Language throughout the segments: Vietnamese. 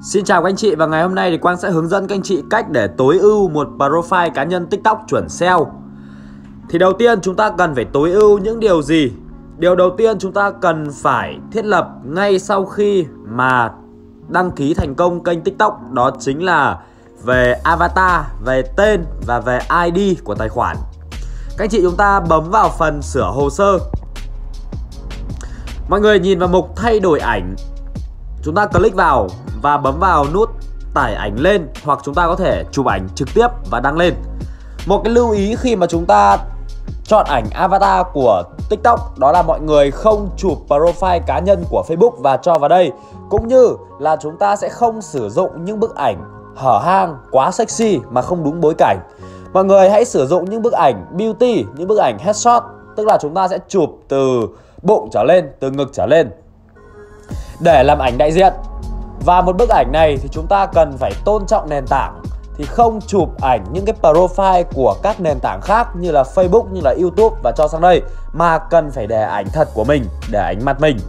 Xin chào các anh chị, và ngày hôm nay thì Quang sẽ hướng dẫn các anh chị cách để tối ưu một profile cá nhân TikTok chuẩn SEO. Thì đầu tiên chúng ta cần phải tối ưu những điều gì? Điều đầu tiên chúng ta cần phải thiết lập ngay sau khi mà đăng ký thành công kênh TikTok, đó chính là về avatar, về tên và về ID của tài khoản. Các anh chị chúng ta bấm vào phần sửa hồ sơ. Mọi người nhìn vào mục thay đổi ảnh, chúng ta click vào và bấm vào nút tải ảnh lên, hoặc chúng ta có thể chụp ảnh trực tiếp và đăng lên. Một cái lưu ý khi mà chúng ta chọn ảnh avatar của TikTok đó là mọi người không chụp profile cá nhân của Facebook và cho vào đây, cũng như là chúng ta sẽ không sử dụng những bức ảnh hở hang quá sexy mà không đúng bối cảnh. Mọi người hãy sử dụng những bức ảnh beauty, những bức ảnh headshot, tức là chúng ta sẽ chụp từ bụng trở lên, từ ngực trở lên để làm ảnh đại diện. Và một bức ảnh này thì chúng ta cần phải tôn trọng nền tảng, thì không chụp ảnh những cái profile của các nền tảng khác như là Facebook, như là YouTube và cho sang đây, mà cần phải để ảnh thật của mình, để ảnh mặt mình.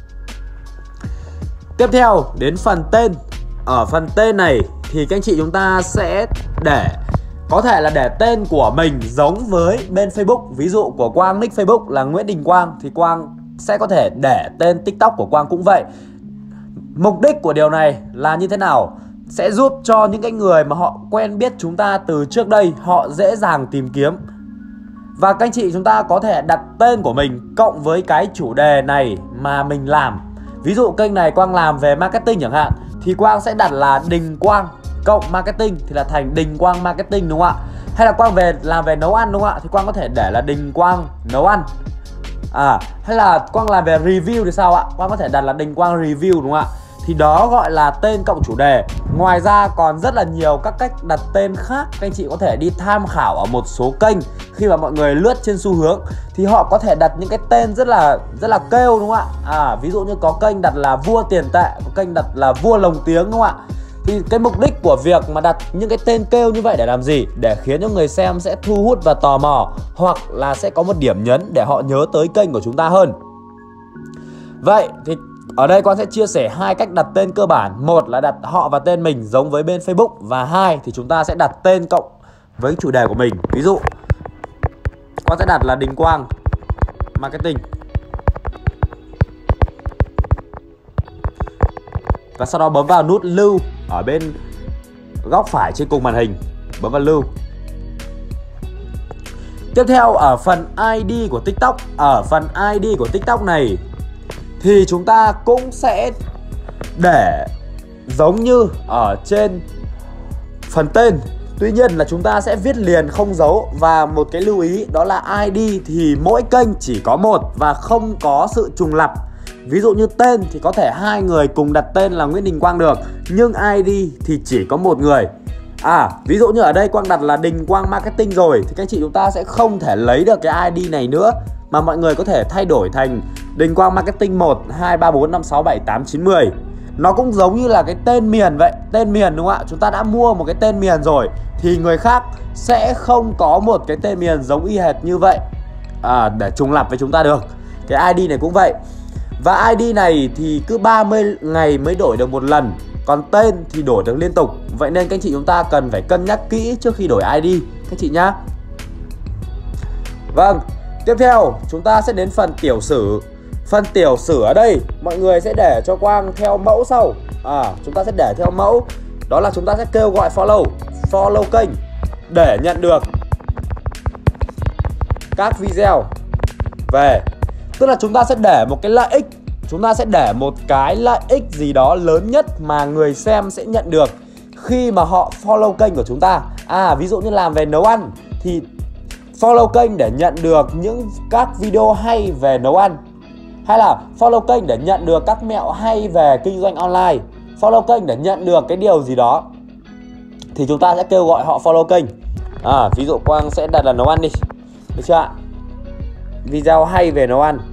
Tiếp theo đến phần tên. Ở phần tên này thì các anh chị chúng ta sẽ có thể là để tên của mình giống với bên Facebook. Ví dụ của Quang nick Facebook là Nguyễn Đình Quang thì Quang sẽ có thể để tên TikTok của Quang cũng vậy. Mục đích của điều này là như thế nào? Sẽ giúp cho những cái người mà họ quen biết chúng ta từ trước đây, họ dễ dàng tìm kiếm. Và các anh chị chúng ta có thể đặt tên của mình cộng với cái chủ đề này mà mình làm. Ví dụ kênh này Quang làm về marketing chẳng hạn, thì Quang sẽ đặt là Đình Quang cộng marketing thì là thành Đình Quang Marketing, đúng không ạ? Hay là Quang làm về nấu ăn, đúng không ạ? Thì Quang có thể để là Đình Quang Nấu Ăn. Hay là Quang làm về review thì sao ạ? Quang có thể đặt là Đình Quang Review, đúng không ạ? Thì đó gọi là tên cộng chủ đề. Ngoài ra còn rất là nhiều các cách đặt tên khác. Các anh chị có thể đi tham khảo ở một số kênh. Khi mà mọi người lướt trên xu hướng thì họ có thể đặt những cái tên rất là kêu, đúng không ạ? Ví dụ như có kênh đặt là vua tiền tệ, có kênh đặt là vua lồng tiếng, đúng không ạ? Thì cái mục đích của việc mà đặt những cái tên kêu như vậy để làm gì? Để khiến cho người xem sẽ thu hút và tò mò, hoặc là sẽ có một điểm nhấn để họ nhớ tới kênh của chúng ta hơn. Vậy thì ở đây Quang sẽ chia sẻ hai cách đặt tên cơ bản. Một là đặt họ và tên mình giống với bên Facebook, và hai thì chúng ta sẽ đặt tên cộng với chủ đề của mình. Ví dụ Quang sẽ đặt là Đình Quang Marketing, và sau đó bấm vào nút lưu ở bên góc phải trên cùng màn hình, bấm vào lưu. Tiếp theo ở phần ID của TikTok. Ở phần ID của TikTok này thì chúng ta cũng sẽ để giống như ở trên phần tên. Tuy nhiên là chúng ta sẽ viết liền không dấu. Và một cái lưu ý đó là ID thì mỗi kênh chỉ có một và không có sự trùng lặp. Ví dụ như tên thì có thể hai người cùng đặt tên là Nguyễn Đình Quang được, nhưng ID thì chỉ có một người. Ví dụ như ở đây Quang đặt là Đình Quang Marketing rồi, thì các anh chị chúng ta sẽ không thể lấy được cái ID này nữa, mà mọi người có thể thay đổi thành Đình Quang Marketing 1, 2, 3, 4, 5, 6, 7, 8, 9, 10. Nó cũng giống như là cái tên miền vậy. Tên miền, đúng không ạ? Chúng ta đã mua một cái tên miền rồi thì người khác sẽ không có một cái tên miền giống y hệt như vậy để trùng lặp với chúng ta được. Cái ID này cũng vậy. Và ID này thì cứ 30 ngày mới đổi được một lần, còn tên thì đổi được liên tục. Vậy nên các anh chị chúng ta cần phải cân nhắc kỹ trước khi đổi ID các anh chị nhá. Vâng, tiếp theo chúng ta sẽ đến phần tiểu sử. Phần tiểu sử ở đây mọi người sẽ để cho Quang theo mẫu sau. Chúng ta sẽ để theo mẫu, đó là chúng ta sẽ kêu gọi follow kênh để nhận được các video về. Tức là chúng ta sẽ để một cái lợi ích, chúng ta sẽ để một cái lợi ích gì đó lớn nhất mà người xem sẽ nhận được khi mà họ follow kênh của chúng ta. Ví dụ như làm về nấu ăn thì follow kênh để nhận được những các video hay về nấu ăn, hay là follow kênh để nhận được các mẹo hay về kinh doanh online, follow kênh để nhận được cái điều gì đó, thì chúng ta sẽ kêu gọi họ follow kênh. Ví dụ Quang sẽ đặt là nấu ăn đi, được chưa ạ? Video hay về nấu ăn.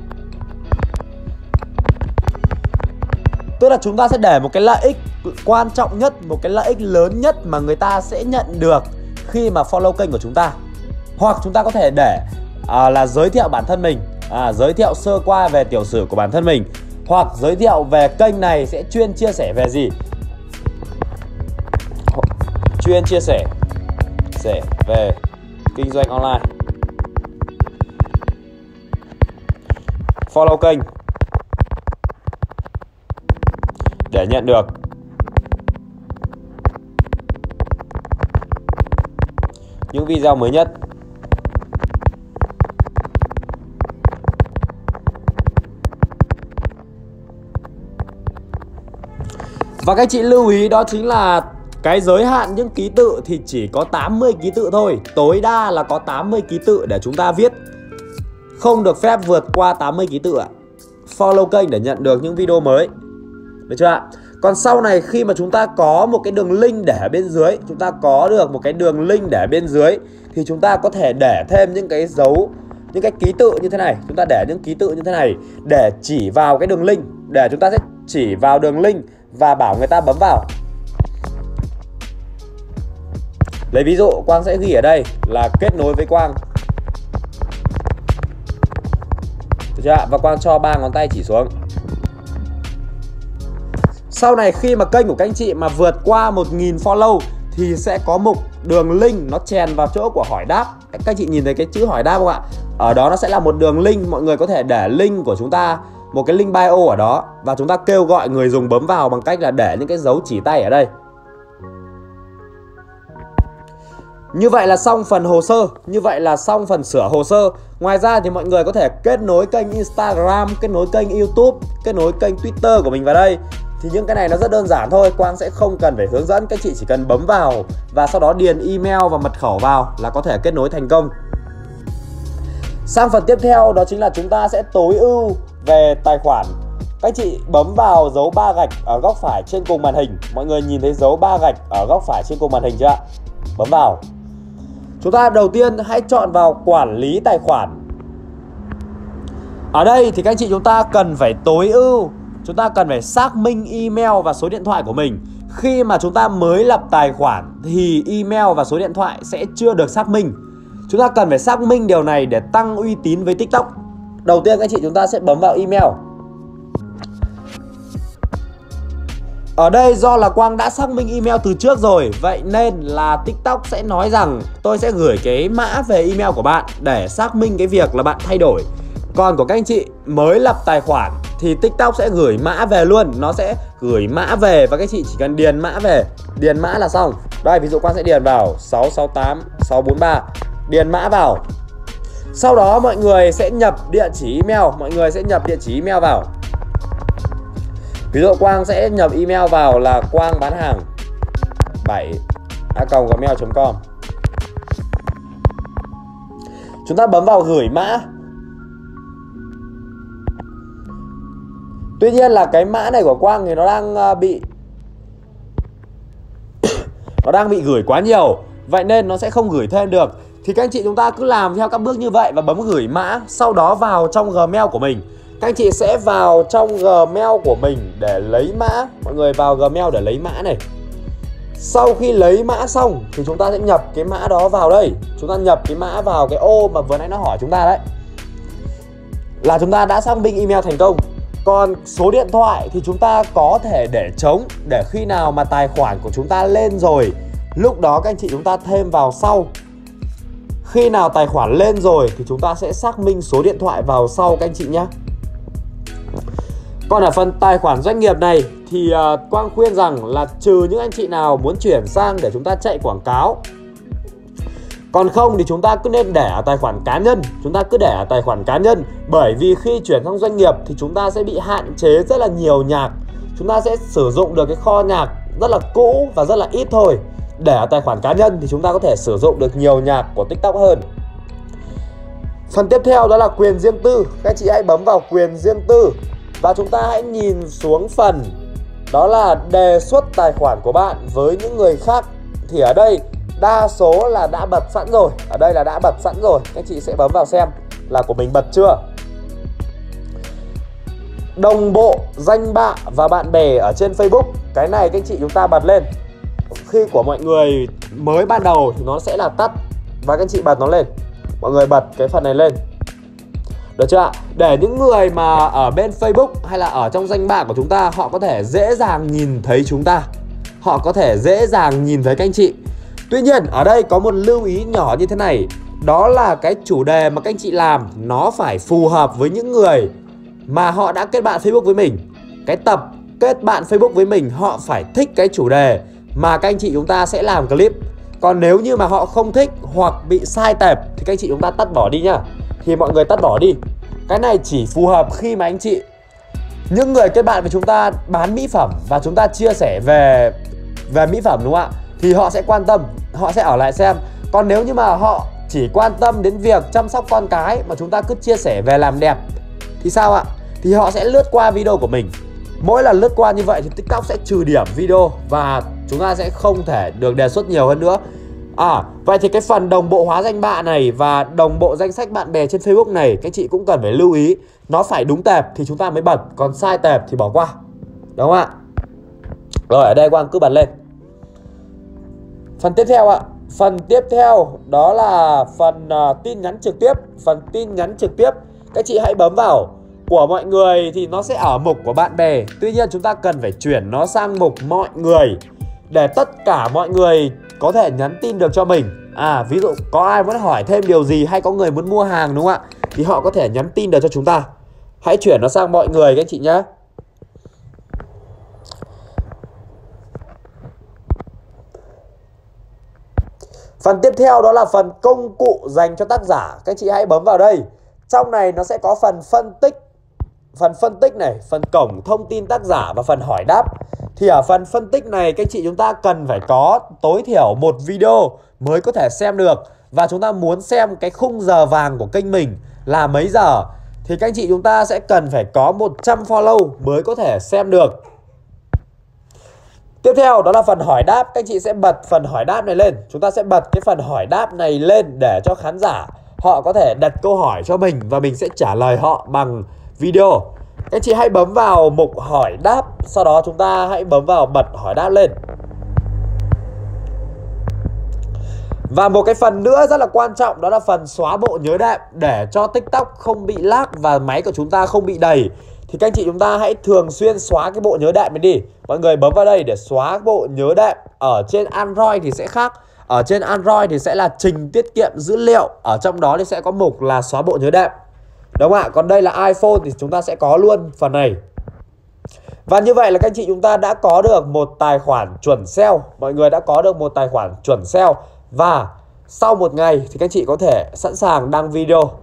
Tức là chúng ta sẽ để một cái lợi ích quan trọng nhất, một cái lợi ích lớn nhất mà người ta sẽ nhận được khi mà follow kênh của chúng ta. Hoặc chúng ta có thể để là giới thiệu bản thân mình, giới thiệu sơ qua về tiểu sử của bản thân mình, hoặc giới thiệu về kênh này sẽ chuyên chia sẻ về gì. chuyên chia sẻ về kinh doanh online. Follow kênh để nhận được những video mới nhất. Và các anh chị lưu ý đó chính là cái giới hạn những ký tự thì chỉ có 80 ký tự thôi. Tối đa là có 80 ký tự để chúng ta viết. Không được phép vượt qua 80 ký tự ạ. Follow kênh để nhận được những video mới. Được chưa ạ? Còn sau này khi mà chúng ta có một cái đường link để ở bên dưới, chúng ta có được một cái đường link để ở bên dưới thì chúng ta có thể để thêm những cái dấu, những cái ký tự như thế này. Chúng ta để những ký tự như thế này để chỉ vào cái đường link, để chúng ta sẽ chỉ vào đường link và bảo người ta bấm vào. Lấy ví dụ Quang sẽ ghi ở đây là kết nối với Quang. Được chưa ạ? Và Quang cho 3 ngón tay chỉ xuống. Sau này khi mà kênh của các anh chị mà vượt qua 1000 follow thì sẽ có mục đường link nó chèn vào chỗ của hỏi đáp. Các anh chị nhìn thấy cái chữ hỏi đáp không ạ? Ở đó nó sẽ là một đường link. Mọi người có thể để link của chúng ta, một cái link bio ở đó, và chúng ta kêu gọi người dùng bấm vào bằng cách là để những cái dấu chỉ tay ở đây. Như vậy là xong phần hồ sơ, như vậy là xong phần sửa hồ sơ. Ngoài ra thì mọi người có thể kết nối kênh Instagram, kết nối kênh YouTube, kết nối kênh Twitter của mình vào đây. Thì những cái này nó rất đơn giản thôi, Quang sẽ không cần phải hướng dẫn, các chị chỉ cần bấm vào và sau đó điền email và mật khẩu vào là có thể kết nối thành công. Sang phần tiếp theo đó chính là chúng ta sẽ tối ưu về tài khoản. Các chị bấm vào dấu 3 gạch ở góc phải trên cùng màn hình. Mọi người nhìn thấy dấu 3 gạch ở góc phải trên cùng màn hình chưa ạ? Bấm vào. Chúng ta đầu tiên hãy chọn vào quản lý tài khoản. Ở đây thì các anh chị chúng ta cần phải tối ưu, chúng ta cần phải xác minh email và số điện thoại của mình. Khi mà chúng ta mới lập tài khoản thì email và số điện thoại sẽ chưa được xác minh. Chúng ta cần phải xác minh điều này để tăng uy tín với TikTok. Đầu tiên các anh chị chúng ta sẽ bấm vào email. Ở đây do là Quang đã xác minh email từ trước rồi, vậy nên là TikTok sẽ nói rằng tôi sẽ gửi cái mã về email của bạn để xác minh cái việc là bạn thay đổi. Còn của các anh chị mới lập tài khoản thì TikTok sẽ gửi mã về luôn. Nó sẽ gửi mã về và các chị chỉ cần điền mã về. Điền mã là xong. Đây ví dụ Quang sẽ điền vào 668 643. Điền mã vào. Sau đó mọi người sẽ nhập địa chỉ email. Mọi người sẽ nhập địa chỉ email vào. Ví dụ Quang sẽ nhập email vào là Quang bán hàng 7@gmail.com. Chúng ta bấm vào gửi mã. Tuy nhiên là cái mã này của Quang thì nó đang bị nó đang bị gửi quá nhiều, vậy nên nó sẽ không gửi thêm được. Thì các anh chị chúng ta cứ làm theo các bước như vậy và bấm gửi mã. Sau đó vào trong Gmail của mình. Các anh chị sẽ vào trong Gmail của mình để lấy mã. Mọi người vào Gmail để lấy mã này. Sau khi lấy mã xong thì chúng ta sẽ nhập cái mã đó vào đây. Chúng ta nhập cái mã vào cái ô mà vừa nãy nó hỏi chúng ta đấy. Là chúng ta đã xác minh email thành công. Còn số điện thoại thì chúng ta có thể để trống, để khi nào mà tài khoản của chúng ta lên rồi, lúc đó các anh chị chúng ta thêm vào sau. Khi nào tài khoản lên rồi thì chúng ta sẽ xác minh số điện thoại vào sau các anh chị nhé. Còn ở phần tài khoản doanh nghiệp này thì Quang khuyên rằng là trừ những anh chị nào muốn chuyển sang để chúng ta chạy quảng cáo, còn không thì chúng ta cứ nên để ở tài khoản cá nhân. Chúng ta cứ để ở tài khoản cá nhân. Bởi vì khi chuyển sang doanh nghiệp thì chúng ta sẽ bị hạn chế rất là nhiều nhạc. Chúng ta sẽ sử dụng được cái kho nhạc rất là cũ và rất là ít thôi. Để ở tài khoản cá nhân thì chúng ta có thể sử dụng được nhiều nhạc của TikTok hơn. Phần tiếp theo đó là quyền riêng tư. Các anh chị hãy bấm vào quyền riêng tư. Và chúng ta hãy nhìn xuống phần đó là đề xuất tài khoản của bạn với những người khác. Thì ở đây đa số là đã bật sẵn rồi. Ở đây là đã bật sẵn rồi. Các chị sẽ bấm vào xem là của mình bật chưa. Đồng bộ, danh bạ và bạn bè ở trên Facebook. Cái này các chị chúng ta bật lên. Khi của mọi người mới ban đầu thì nó sẽ là tắt. Và các chị bật nó lên. Mọi người bật cái phần này lên. Được chưa ạ? Để những người mà ở bên Facebook hay là ở trong danh bạ của chúng ta, họ có thể dễ dàng nhìn thấy chúng ta. Họ có thể dễ dàng nhìn thấy các anh chị. Tuy nhiên ở đây có một lưu ý nhỏ như thế này, đó là cái chủ đề mà các anh chị làm nó phải phù hợp với những người mà họ đã kết bạn Facebook với mình. Cái tập kết bạn Facebook với mình họ phải thích cái chủ đề mà các anh chị chúng ta sẽ làm clip. Còn nếu như mà họ không thích hoặc bị sai tệp thì các anh chị chúng ta tắt bỏ đi nhá. Thì mọi người tắt bỏ đi. Cái này chỉ phù hợp khi mà anh chị, những người kết bạn với chúng ta bán mỹ phẩm và chúng ta chia sẻ về mỹ phẩm, đúng không ạ? Thì họ sẽ quan tâm, họ sẽ ở lại xem. Còn nếu như mà họ chỉ quan tâm đến việc chăm sóc con cái mà chúng ta cứ chia sẻ về làm đẹp thì sao ạ? Thì họ sẽ lướt qua video của mình. Mỗi lần lướt qua như vậy thì TikTok sẽ trừ điểm video và chúng ta sẽ không thể được đề xuất nhiều hơn nữa. Vậy thì cái phần đồng bộ hóa danh bạ này và đồng bộ danh sách bạn bè trên Facebook này các chị cũng cần phải lưu ý. Nó phải đúng tệp thì chúng ta mới bật, còn sai tệp thì bỏ qua. Đúng không ạ? Rồi ở đây Quang cứ bật lên. Phần tiếp theo ạ. Phần tiếp theo đó là phần tin nhắn trực tiếp. Phần tin nhắn trực tiếp các chị hãy bấm vào. Của mọi người thì nó sẽ ở mục của bạn bè. Tuy nhiên chúng ta cần phải chuyển nó sang mục mọi người để tất cả mọi người có thể nhắn tin được cho mình. Ví dụ có ai muốn hỏi thêm điều gì hay có người muốn mua hàng, đúng không ạ? Thì họ có thể nhắn tin được cho chúng ta. Hãy chuyển nó sang mọi người các anh chị nhé. Phần tiếp theo đó là phần công cụ dành cho tác giả. Các chị hãy bấm vào đây. Trong này nó sẽ có phần phân tích. Phần phân tích này, phần cổng thông tin tác giả và phần hỏi đáp. Thì ở phần phân tích này các chị chúng ta cần phải có tối thiểu một video mới có thể xem được. Và chúng ta muốn xem cái khung giờ vàng của kênh mình là mấy giờ thì các anh chị chúng ta sẽ cần phải có 100 follow mới có thể xem được. Tiếp theo đó là phần hỏi đáp. Các anh chị sẽ bật phần hỏi đáp này lên. Chúng ta sẽ bật cái phần hỏi đáp này lên để cho khán giả họ có thể đặt câu hỏi cho mình và mình sẽ trả lời họ bằng video. Các anh chị hãy bấm vào mục hỏi đáp. Sau đó chúng ta hãy bấm vào bật hỏi đáp lên. Và một cái phần nữa rất là quan trọng đó là phần xóa bộ nhớ đệm. Để cho TikTok không bị lag và máy của chúng ta không bị đầy thì các anh chị chúng ta hãy thường xuyên xóa cái bộ nhớ đệm này đi. Mọi người bấm vào đây để xóa bộ nhớ đệm. Ở trên Android thì sẽ khác. Ở trên Android thì sẽ là trình tiết kiệm dữ liệu. Ở trong đó thì sẽ có mục là xóa bộ nhớ đệm. Đúng không ạ? Còn đây là iPhone thì chúng ta sẽ có luôn phần này. Và như vậy là các anh chị chúng ta đã có được một tài khoản chuẩn SEO. Mọi người đã có được một tài khoản chuẩn SEO. Và sau một ngày thì các anh chị có thể sẵn sàng đăng video